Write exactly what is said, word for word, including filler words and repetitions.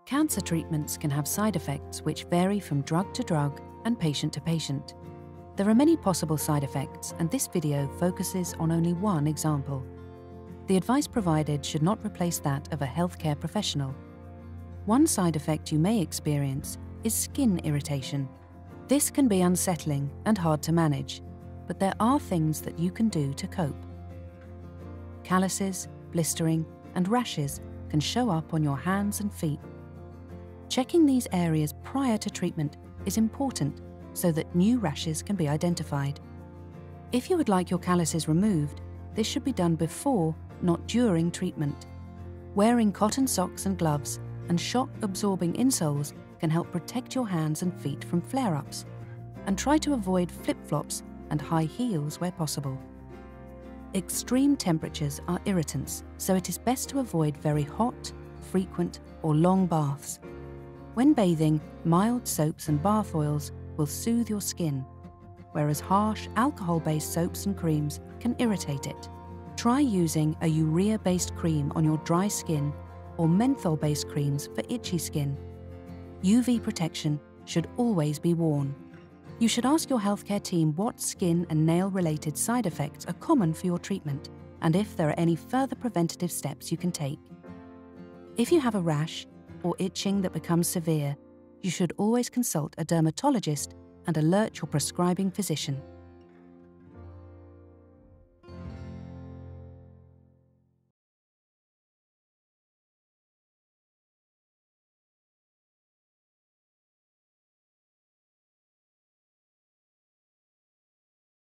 Cancer treatments can have side effects which vary from drug to drug and patient to patient. There are many possible side effects, and this video focuses on only one example. The advice provided should not replace that of a healthcare professional. One side effect you may experience is skin irritation. This can be unsettling and hard to manage, but there are things that you can do to cope. Calluses, blistering, and rashes can show up on your hands and feet. Checking these areas prior to treatment is important so that new rashes can be identified. If you would like your calluses removed, this should be done before, not during treatment. Wearing cotton socks and gloves and shock-absorbing insoles can help protect your hands and feet from flare-ups, and try to avoid flip-flops and high heels where possible. Extreme temperatures are irritants, so it is best to avoid very hot, frequent, or long baths. When bathing, mild soaps and bath oils will soothe your skin, whereas harsh, alcohol-based soaps and creams can irritate it. Try using a urea-based cream on your dry skin or menthol-based creams for itchy skin. U V protection should always be worn. You should ask your healthcare team what skin and nail-related side effects are common for your treatment and if there are any further preventative steps you can take. If you have a rash or itching that becomes severe, you should always consult a dermatologist and alert your prescribing physician.